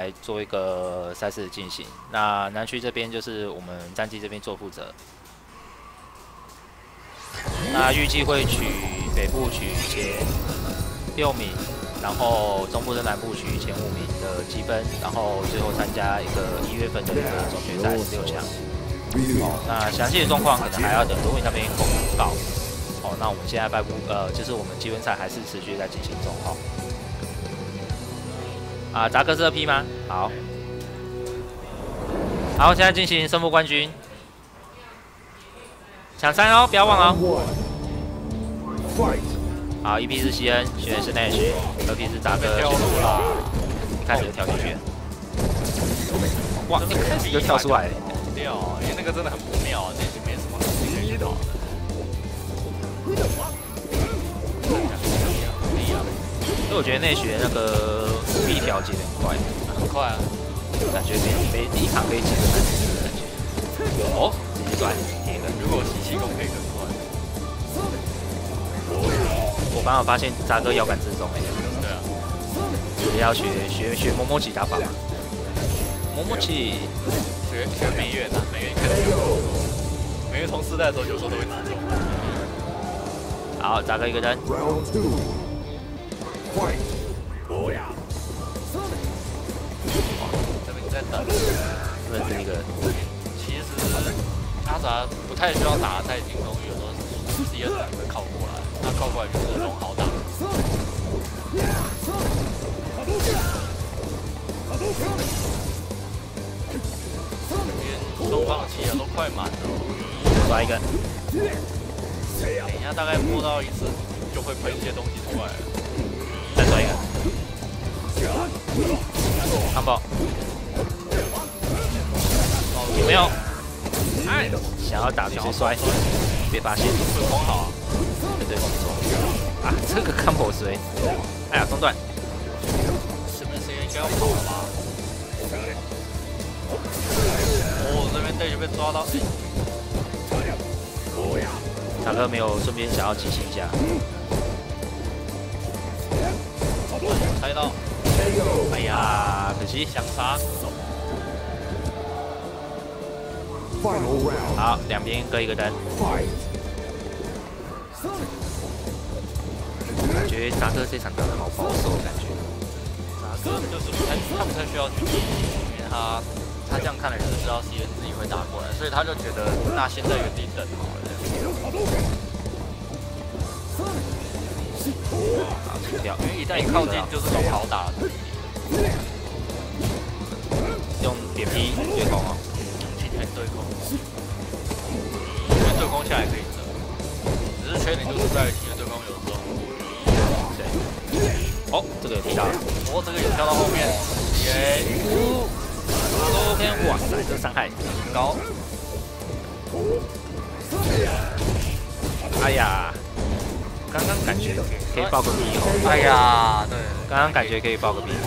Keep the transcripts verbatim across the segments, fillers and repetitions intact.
来做一个赛事的进行。那南区这边就是我们战绩这边做负责。那预计会取北部取前六名，然后中部跟南部取前五名的积分，然后最后参加一个一月份的一个总决赛十六强。哦，那详细的状况可能还要等罗伟那边公告。哦，那我们现在败部呃，就是我们积分赛还是持续在进行中哈。啊，扎克是二 P 吗？好，好，现在进行胜负冠军，抢三哦，不要忘哦。好，一 P 是西恩，选的是 Nash， 二 P 是扎克，选的啦，一开始就跳进去。哇，一开始就跳出来了。 掉，因为那个真的很不妙，那就没什么可以遇到的。 所以我觉得内学那个臂调节的很快， 很快啊， 感觉飞飞第一场飞机的感觉。哦，直接转铁个。 如果吸气功可以更快。 我刚好发现扎哥腰杆自重哎。 对啊。 也要学学学摸摸起打法嘛。摸摸起。 学学美院啊，美院可能有，美院同时代的时候有时候都会自重。 好，扎哥一个人。 这边在等。 这是一个。 其实阿扎不太需要打太进攻，有时候是 C N 会靠过来，他靠过来就是龙好打。双方的气啊都快满了， 抓一个。 等一下大概摸到一次就会喷一些东西出来了。 再抓一个。康宝。有没有？哎，想要打直接摔，别发现。 对空好啊， 对对空错。啊，这个 combo 谁？哎呀，中断。 是不是应该要跑了吧？哦，这边 Dash 被抓到。 塔克没有顺便想要集齐一下。 猜到。 哎呀，可惜想杀。 好，两边各一个单。感觉扎克这场打得好保守，感觉。 扎克就是不太，他不太需要去接，因为他他这样看来就是知道 C N 自己会打过来，所以他就觉得那先在原地等好了。 好，清掉。 因为一旦一靠近就是龙好打的。 用脸皮对空哦。 今天对空。因为对空下来可以折，只是缺点就是在因为对空有时候。 对。哦，这个有提到了。 哦，这个也跳到后面。耶。 昨天哇塞，这伤害很高。哎呀，刚刚感觉可以爆个 B 哦。 哎呀，对， 刚刚感觉可以爆个 B。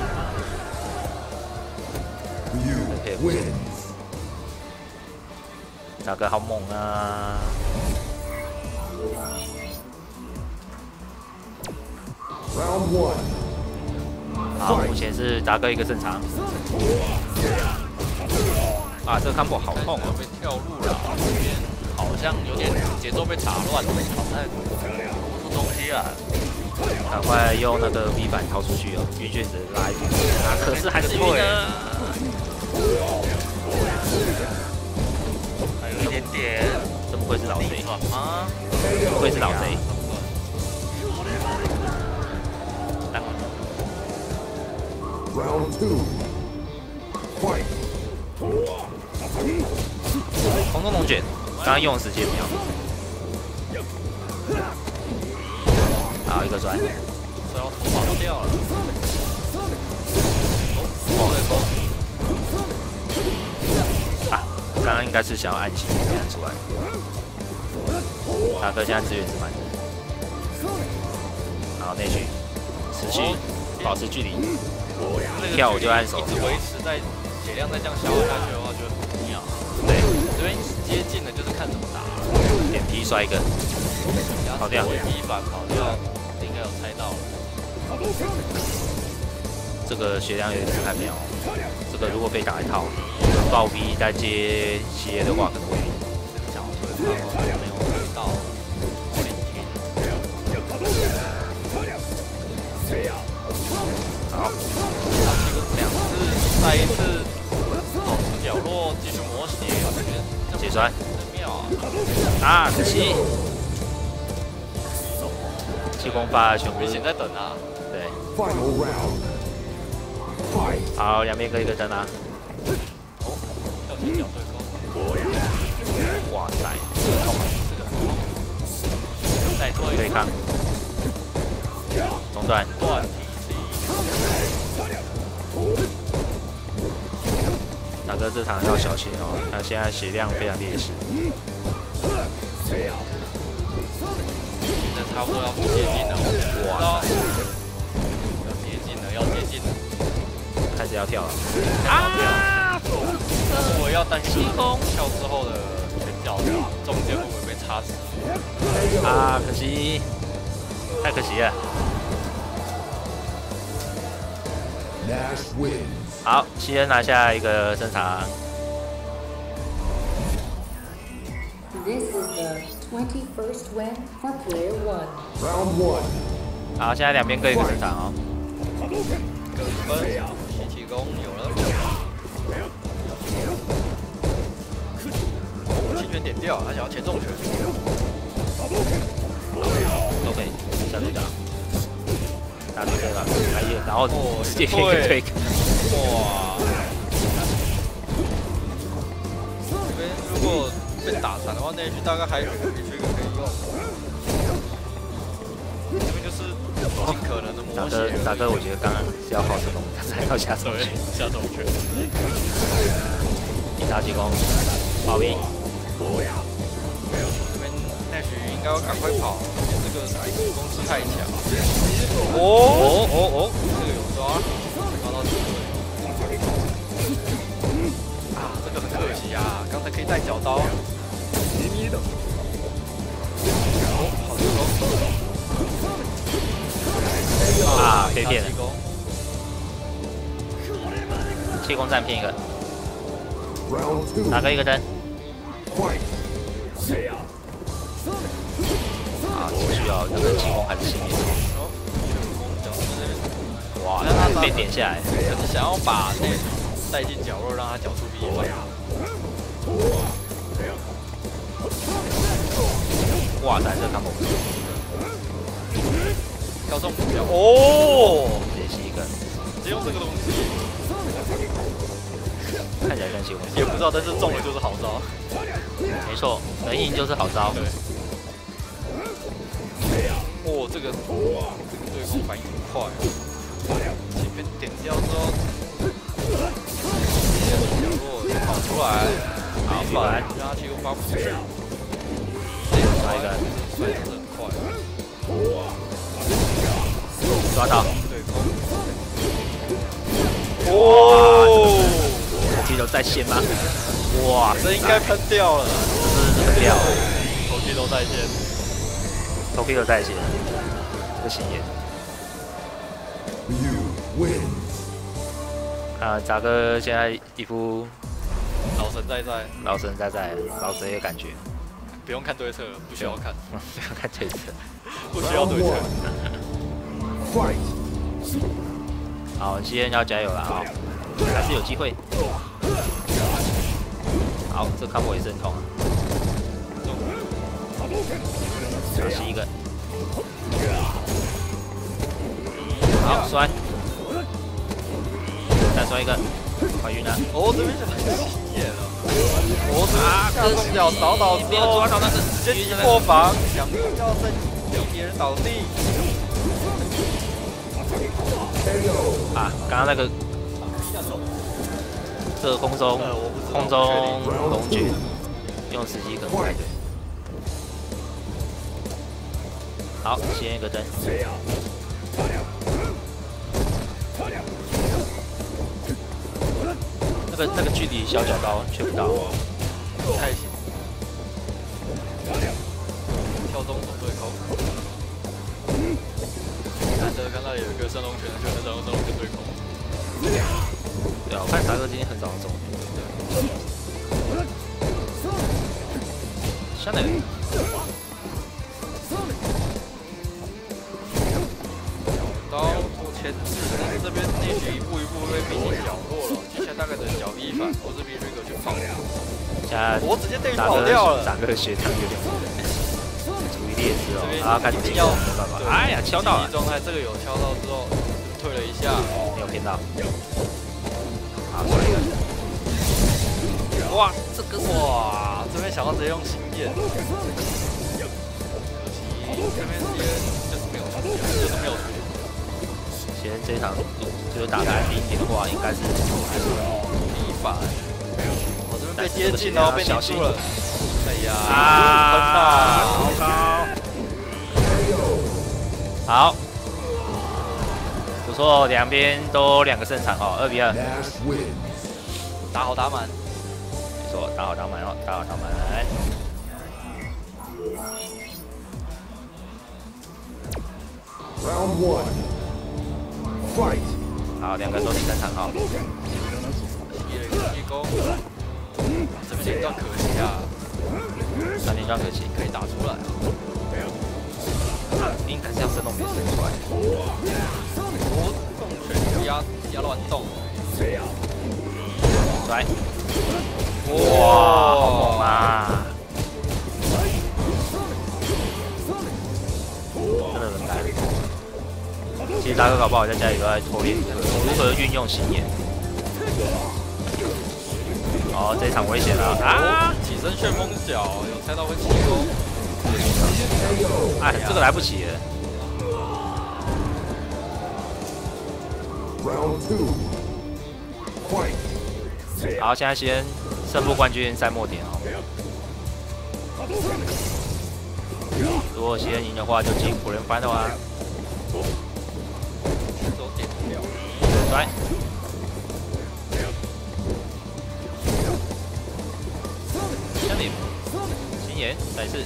扎哥好猛啊！好，目前是扎哥一个正常。啊，这个 combo 好痛哦！ 被跳路了，这边好像有点节奏被打乱了，好像摸出东西啊！ 赶快用那个 V 板逃出去哦，晕血子拉一局啊，可是还是晕的。 还有一点点， 怎么会是老贼？ 啊， 怎么会是老贼？空中龙卷，刚刚用的时间秒。好，一个转。 然后头发都掉了。哦， 啊，刚刚应该是想要按心，没按出来。大哥现在资源是满的。然后内需，持续保持距离，跳我就按手。 一直维持在血量再这样消耗下去的话，就会很妙。 对， 这边接近的就是看怎么打。 脸皮摔一个，跑掉。 一反跑掉，应该有猜到了。 这个血量有点太妙。这个如果被打一套，暴逼再接血的话，可能会晕。 想要对抗哦，没有回到聆听。 好， 他这个两次，再一次走出角落，继续磨血，我觉得血栓。 妙啊！ 啊，可惜，气功发全部明显在等啊。 对，好，两边各一个灯啊。 哦，要前脚对攻。 哇塞， 痛啊！这个再做一对抗，中断， 断体 C。 大哥这场要小心哦，他现在血量非常劣势。 现在差不多要接近了，哇！要接近了，要接近了， 开始要跳了。 啊！我要担心跳之后的拳脚中间会不会被插死？ 啊，可惜，太可惜了。好，西恩拿下一个侦查。 This is the twenty-first win for player one. Round one. 好，现在两边各一个侦查哦。 各分，吸气功有了。轻拳点掉，他想要前重拳。 都可以，下对打，打对对吧？还有，然后直接一个推。 哇！这边如果 被打残的话，那一局大概还有一局可以用。这边就是尽可能的磨大血。 哥，大哥，我觉得刚刚是要靠这种，才要下手拳， 下重拳。 一打进攻，暴逼。 这边那局应该要赶快跑，这个攻势太强。哦哦哦哦，这个有抓，抓到机会。啊，这个很可惜啊，刚才可以带脚刀。 啊，被骗了。气功站骗一个，哪个一个灯？啊，只需要那个气功还是幸运。哇，他被点下来。 想要把那带进角落，让他脚出鼻血。 哇塞，这看不。 要中目标哦， 这是一个， 直接用这个东西， 看起来跟气功也不知道，但是中了就是好招。 没错，能赢就是好招。 对。哦，这个，哇，这个对攻反应很快。前面点掉之后，直接从角落跑出来， 好，跑来， 让他气功发不出去。 抓一个， 摔得很快。 抓到， 对攻。哦， 头肌都在线吗？哇， 这应该喷掉了， 这是很屌， 头肌都在线， 头皮都在线，不行耶。 You win. 啊，杂哥现在一副老神在在， 老神在在，老神的感觉， 不用看对策，不需要看， 不要看对策。 不需要对策。 Fight. 好，西恩要加油了啊，还是有机会。好，这看我也是很痛啊。又是一个。好，摔。再摔一个，快晕了。 哦，这边是很新野了。哦，这下重脚倒倒之没有抓到那个， 直接击破防，想要再逼别人倒地。 啊，刚刚那个这个空中空中龙卷用时机可能不太对。好，先一个灯。那个那个距离小脚刀却不到， 不太行。跳中手对空。 难得看到有一个升龙拳的拳能找用升龙拳对空。 对啊，我看查克今天很少中。香奈儿。 刀做牵制，但是这边内许一步一步被逼进角落了，接下来大概只能脚一反，或者逼瑞格去放。 现在我直接被跑掉了。 打个血量有点处于劣势哦，啊，开始进要没办法，哎呀，敲到了。 状态，这个有敲到之后退了一下， 没有骗到。好，出来一个。哇，这个哇，这边想要直接用心眼，可惜这边直接就是没有出现，就是没有出现。 其实这一场就是打的安定一点的话，应该是还是第一反。我这边被接近了，被小心了。哎呀， 啊，好高。好，不错，两边都两个胜场哦，二比二。 打好打满。 没错，打好打满哦，打好打满。 Round one. Fight. 好，两个都第三场哈。 一人一攻，这边连段可惜啊， 三连段可惜， 可以打出来。 应该是要生动没生出来。 我动拳压压乱动， 来，哇，好猛啊！真的能来。其实大哥搞不好在家里都在拖练如何运用心眼。哦，这一场危险了啊！ 起身旋风脚，有猜到会起攻。 哎，这个来不及了。 Round two. Fight. 好，现在先胜负冠军在末点哦。如果西恩赢的话，就进Grand Final啊。 都点不了。 来。香里，心眼，再一次。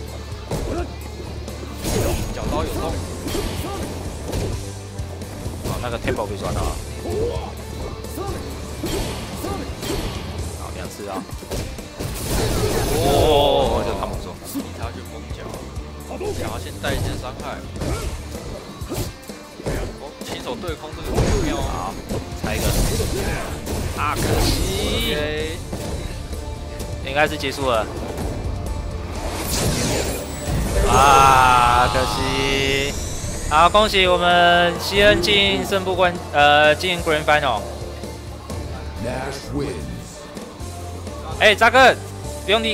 脚刀有动。 好，那个 tempo 被抓到了。好，两次啊。哦，这个卡猛说。 以他去封脚，想要先带一些伤害。哦，亲手对空这个很妙。 好，猜一个。啊，可惜。 Okay. 应该是结束了。啊，可惜。好，恭喜我们西恩进胜负冠，呃，进 Grand Final。 Nash wins. 哎，扎克，不用理。